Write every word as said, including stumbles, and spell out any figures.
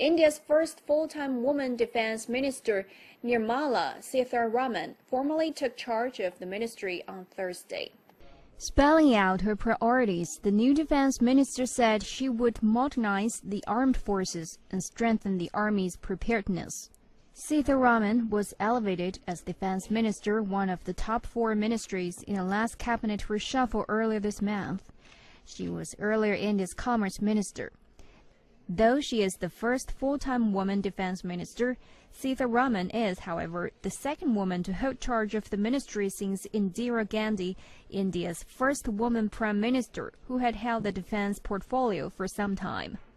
India's first full-time woman defense minister, Nirmala Sitharaman, formally took charge of the ministry on Thursday. Spelling out her priorities, the new defense minister said she would modernize the armed forces and strengthen the army's preparedness. Sitharaman was elevated as defense minister, one of the top four ministries in the last cabinet reshuffle earlier this month. She was earlier India's commerce minister. Though she is the first full-time woman defense minister, Sitharaman is, however, the second woman to hold charge of the ministry since Indira Gandhi, India's first woman prime minister, who had held the defense portfolio for some time.